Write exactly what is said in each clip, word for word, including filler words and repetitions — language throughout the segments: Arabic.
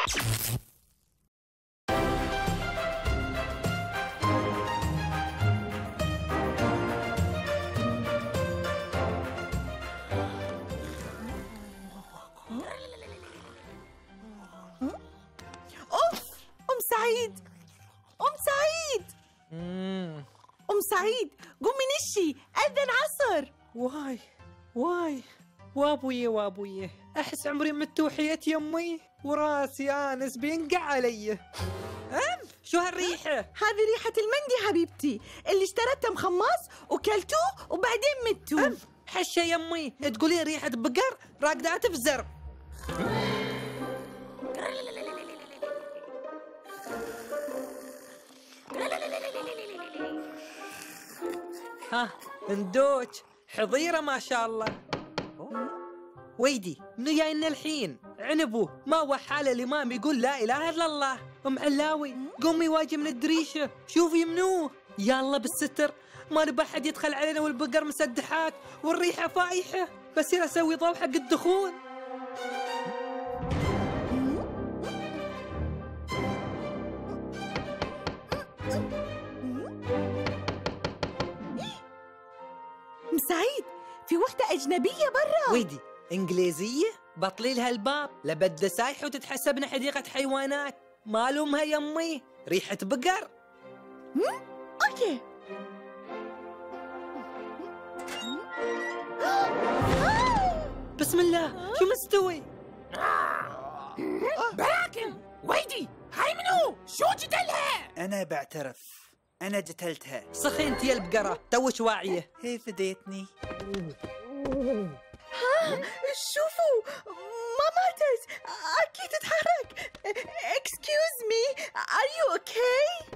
سعيد، أم سعيد، أم سعيد قومي نشي، أذن عصر. واي واي وابوي وابوي، أحس عمري مت وحياة يمي وراسي آنس بينقع علي. أم شو هالريحة؟ هذه ريحة المندي حبيبتي اللي اشتريتها مخماس وكلتوه وبعدين متوا. أم حشة يمي تقولين ريحة بقر راقدة تفزر. ها ندوج حظيرة ما شاء الله. ويدي منو جاينا الحين؟ عنبو ما هو حال الإمام يقول لا إله إلا الله. أم علاوي قومي واجي من الدريشة شوفي منو. يلا بالستر ما نبى أحد يدخل علينا والبقر مسدحات والريحة فايحة، بصير أسوي ضوء حق الدخول. سعيد في وحدة أجنبية برا. ويدي إنجليزية؟ بطلي لها الباب لبد سايح وتتحسبنا حديقة حيوانات. ما لومها يمي ريحة بقر. أوكي. بسم الله شو مستوي؟ براكن ويدي هاي منو؟ شو جدلها؟ أنا بعترف أنا جتلتها. صخي انت يا البقرة توش واعية. هي فديتني. ها شوفوا ما ماتت، أكيد تتحرك. Excuse me, are you okay?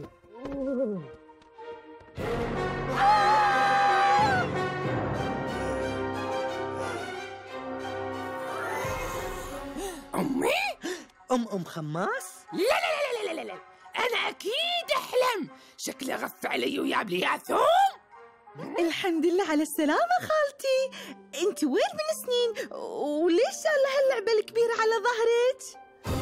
أمي؟ أم أم خماس؟ لا لا لا لا لا لا، أنا أكيد أحلم. شكله غف علي وياب لي ياثوم. الحمد لله على السلامة خالتي. انت وين من سنين وليش شايلة هاللعبة الكبيرة على ظهرك؟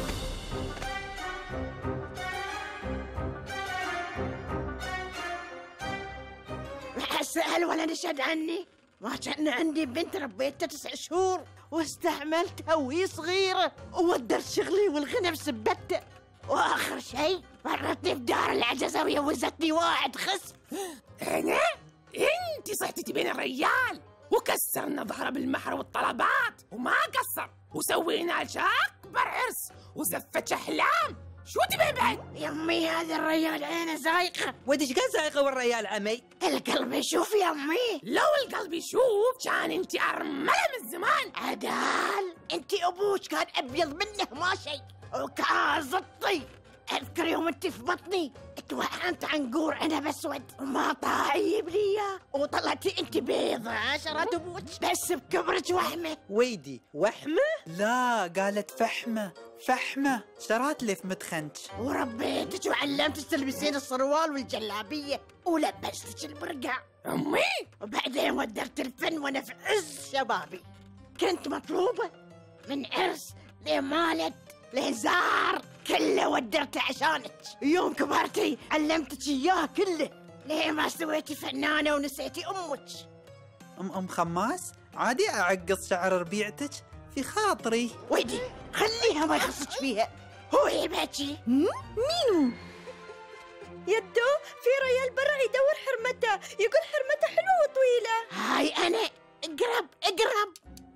لا أسأل ولا نشهد عني. ما كان عندي بنت ربيتها تسع شهور واستعملتها وهي صغيرة وودرت شغلي والغنم سبتها، وآخر شيء مرتني بدار العجزة ويوزتني واحد خصم. أنا؟ انتي صحتي تبين الريال وكسرنا ظهره بالمهر والطلبات وما قصر، وسوينا لك اكبر عرس وزفت احلام. شو تبين بعد؟ يمي هذا الريال عينه زايقه. ودي ايش قال زايقه والريال عمي؟ القلب يشوف يمي. لو القلب يشوف كان انتي ارمله من زمان. عدال انتي ابوك كان ابيض منه ما شيء وكان زطي. اذكر يوم انت في بطني توهمت عنقور عنب اسود وما طايب لي اياه، وطلعتي انت بيضة عشرة ابوك بس بكبرك وحمه. ويدي وحمه؟ لا قالت فحمه فحمه. شرات لي في مدخنج وربيتك وعلمتك تلبسين السروال والجلابيه ولبستك البرقع. امي وبعدين ودرت الفن وانا في عز شبابي. كنت مطلوبه من عرس لمالت لزار كله ودرته عشانك. يوم كبرتي علمتك اياه كله. ليه ما سويتي فنانه ونسيتي امك؟ أم أم خماس عادي أعقص شعر ربيعتك في خاطري. ويدي خليها ما يخصك فيها. هو يبكي. مينو؟ يدو في ريال برا يدور حرمته، يقول حرمته حلوة وطويلة. هاي أنا. اقرب اقرب.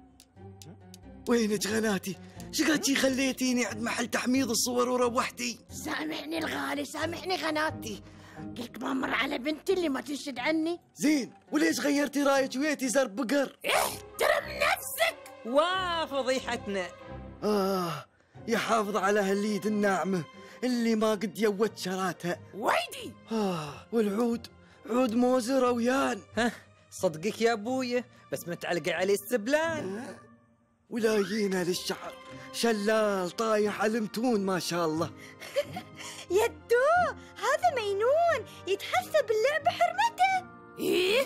وينك غناتي؟ شقاتي خليتيني عند محل تحميض الصور وروحتي. سامحني الغالي سامحني غناتي، قلت ما مر على بنتي اللي ما تنشد عني. زين وليش غيرتي رايك ويتي زر بقر؟ احترم نفسك. واه فضيحتنا. آه يحافظ على هاليد الناعمة اللي ما قد يوت شراتها. ويدي آه والعود عود موز رويان. ها صدقك يا ابويا بس متعلقة عليه السبلان. ولايينا للشعر شلال طايح على المتون ما شاء الله. يدو هذا مينون يتحسب اللعبة حرمته. ايه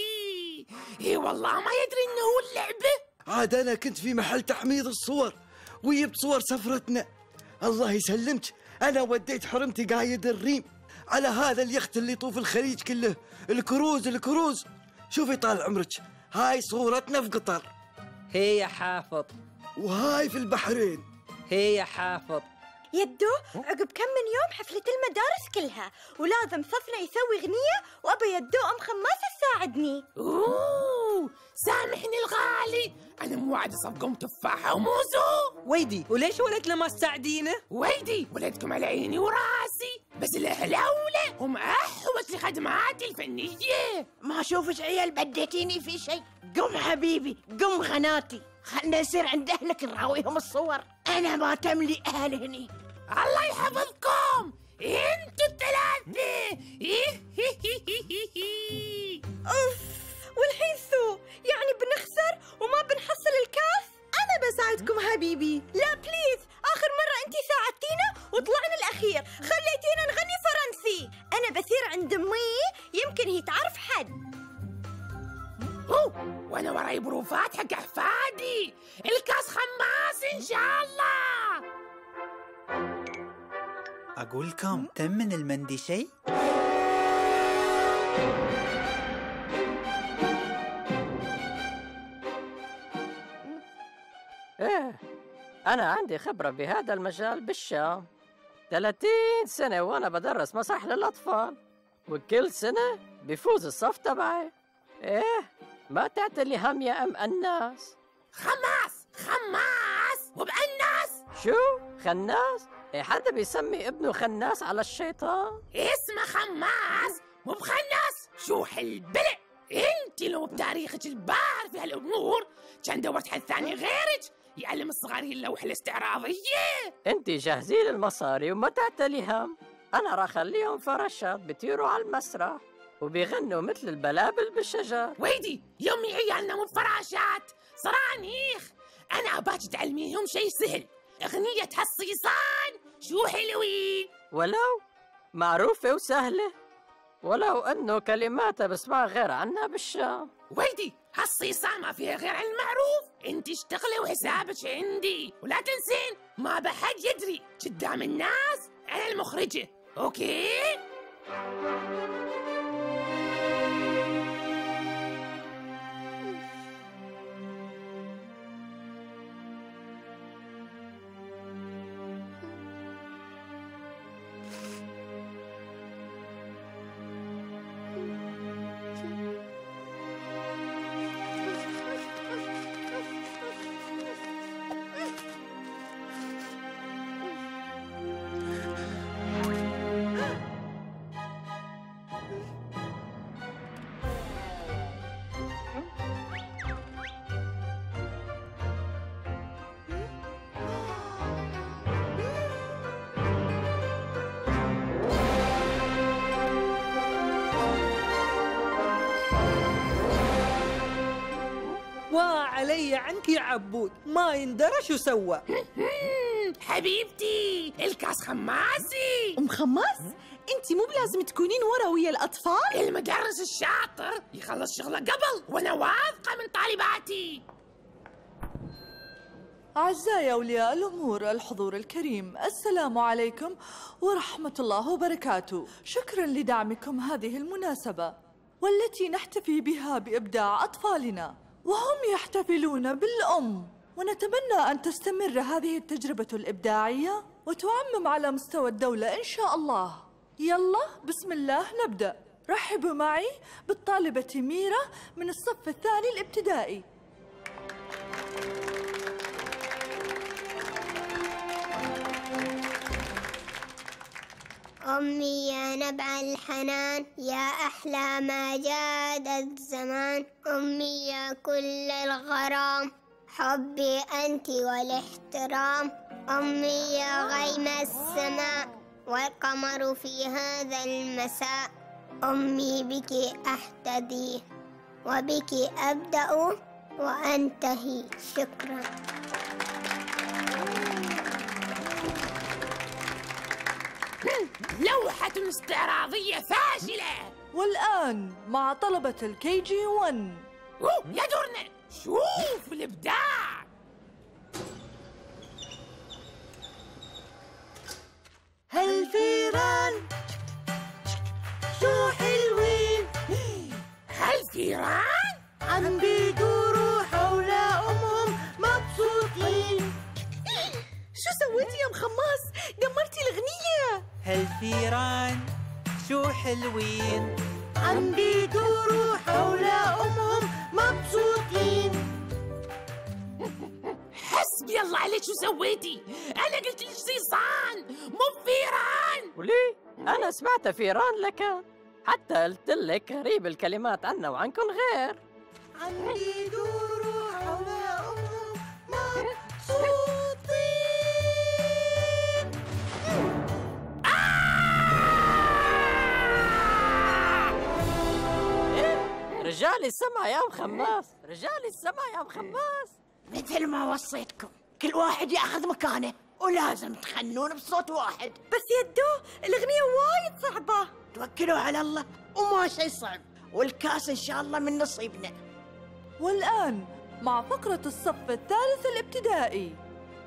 ايه والله ما يدري انه هو اللعبة. عاد أنا كنت في محل تحميض الصور وجبت صور سفرتنا. الله يسلمك، أنا وديت حرمتي قايد الريم على هذا اليخت اللي يطوف الخليج كله، الكروز الكروز. شوفي طال عمرك، هاي صورتنا في قطر، هي يا حافظ، وهاي في البحرين، هي يا حافظ. يدو عقب كم من يوم حفلة المدارس كلها، ولازم صفنا يسوي غنية، وأبي يدو أم خماس تساعدني. اوه سامحني الغالي، انا موعد صفقة تفاحة وموزو. ويدي وليش ولدنا ما تساعدينه؟ ويدي ولدكم على عيني وراسي، بس الأهلاولة هم أحوج لخدماتي الفنية. ما أشوفش عيال بديتيني في شيء. قم حبيبي قم غناتي، خلنا نصير عند أهلك نراويهم الصور. أنا ما تملي أهل هني. الله يحفظكم انتوا الثلاثة. أوف، والحين سو يعني بنخسر وما بنحصل الكاس؟ أنا بساعدكم حبيبي. لا بليز، آخر مرة أنتي ساعدتينا وطلعنا الأخير، خليتينا نغني فرنسي. أنا بصير عند أمي، يمكن هي تعرف حد. أوه وأنا وراي بروفات حق أحفادي، الكاس خماس إن شاء الله. أقول لكم تم من المندي شيء؟ إيه، أنا عندي خبرة بهذا المجال بالشام، ثلاثين سنة وأنا بدرس مسرح للأطفال، وكل سنة بيفوز الصف تبعي. إيه، ما تعتلي هم يا أم الناس. خماس خماس وبأناس. شو؟ خناس؟ إيه، حدا بيسمي ابنه خناس على الشيطان؟ اسمه خماس مو بخناس. شو حالبلع، انت لو بتاريخك البار في هالامور كان دورت حد ثاني غيرك يعلم الصغارين اللوحة الاستعراضية. انت جاهزين للمصاري وما تعتلي هم، انا راح اخليهم فراشات بيطيروا على المسرح وبيغنوا مثل البلابل بالشجر. ويدي يمي عيالنا مو بفراشات، صرانيخ. انا اباك تعلميهم شيء سهل، اغنية هالصيصان شو حلوين. ولو معروفة وسهلة، ولو انه كلماتها بسمع غير عنها بالشام. ويدي هالصيصان ما فيها غير عن المعروف. انت اشتغلي وحسابك عندي، ولا تنسين ما بحد يدري قدام الناس انا المخرجة. اوكي؟ وعلي عنك يا عبود، ما يندرى شو سوى. حبيبتي الكاس خماسي. أم خماس، أنت مو بلازم تكونين ورا ويا الأطفال؟ المدرس الشاطر يخلص شغله قبل، وأنا واثقة من طالباتي. أعزائي أولياء الأمور الحضور الكريم، السلام عليكم ورحمة الله وبركاته. شكرا لدعمكم هذه المناسبة والتي نحتفي بها بإبداع أطفالنا وهم يحتفلون بالأم، ونتمنى أن تستمر هذه التجربة الإبداعية وتعمم على مستوى الدولة إن شاء الله. يلا بسم الله نبدأ. رحبوا معي بالطالبة ميرا من الصف الثاني الابتدائي. أمي يا نبع الحنان، يا أحلى ما جاد الزمان. أمي يا كل الغرام، حبي أنت والاحترام. أمي يا غيم السماء، والقمر في هذا المساء. أمي بك أحتدي، وبك أبدأ وأنتهي. شكرا. لوحة استعراضية فاشلة. والآن مع طلبة الكي جي ون. أوه يا دورنا، شوف الإبداع. شو سويتي يا مخماس؟ دمرتي الأغنية. هالفيران شو حلوين، عم بيدوروا حول أمهم مبسوطين. حسبي الله عليك، شو سويتي؟ أنا قلت لك صيصان مو فيران. وليه؟ أنا سمعت فيران لك، حتى قلت لك قريب الكلمات عنا وعنكم غير. عم بيدوروا حول أمهم مبسوطين. رجالي السما يا مخماس، رجالي السما يا مخماس. مثل ما وصيتكم، كل واحد ياخذ مكانه ولازم تخنون بصوت واحد. بس يدو الأغنية وايد صعبة. توكلوا على الله وما شيء صعب، والكاس إن شاء الله من نصيبنا. والآن مع فقرة الصف الثالث الابتدائي.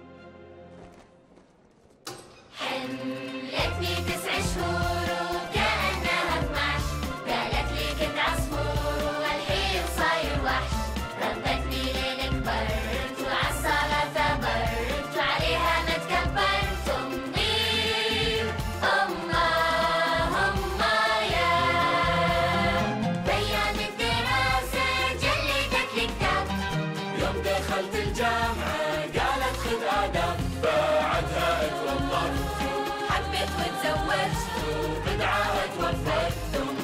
حملتني تسع شهور وكأنها اثناش، قالت لي كنت عصفور والحين صاير وحش، ربتني لين كبرت وعالصالة ثبرت وعليها ما تكبرت. أمي أما أما يا بيان الدراسة جلدت لي كتاب، يوم دخلت الجامعة قالت خذ آداب، بعدها اتوظفت حبيت وتزوجت وبدعة اتوفت.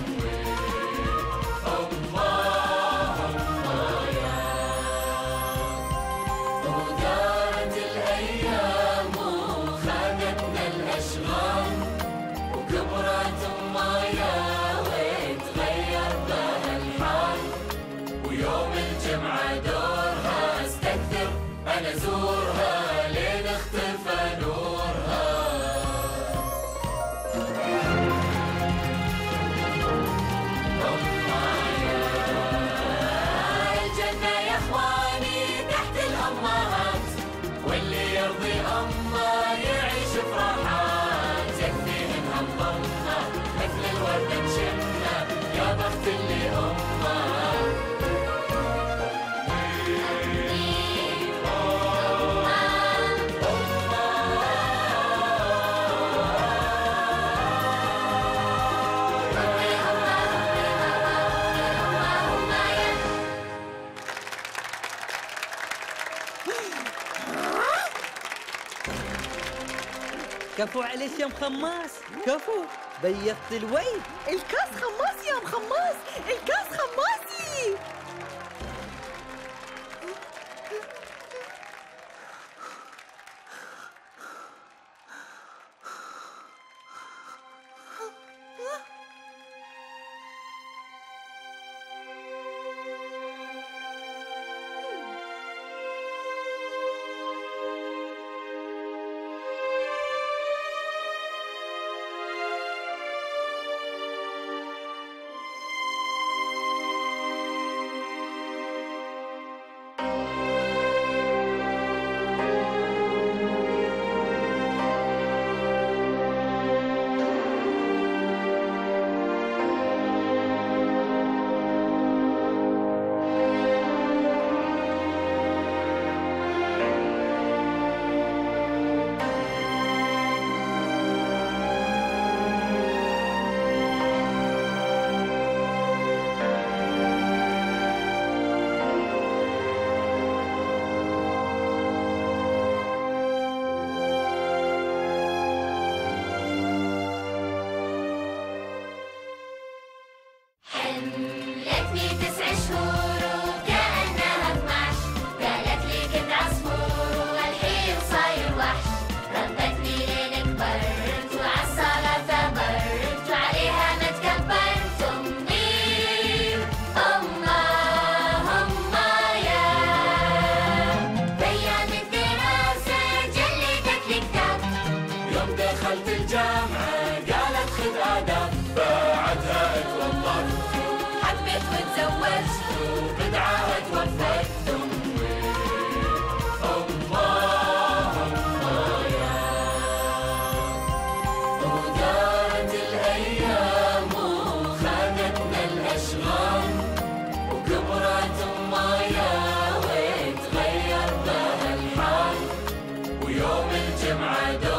ودارت الأيام وخانتنا الأشغال، وكبرت أمايا وتغير بها الحال، ويوم الجمعة دورها استكثر أنا زورها لين اختفى نورها. الجنة يا اخواني تحت الأمهات، واللي يرضي أمه يعيش براحات، يكفيهن همضمها مثل الوردة تشمها، يا بخت اللي أمه. كفو عليك يا مخماس، كفو بيضت الوجه. الكاس خماس يا مخماس، الكاس خماسي. العلم عدو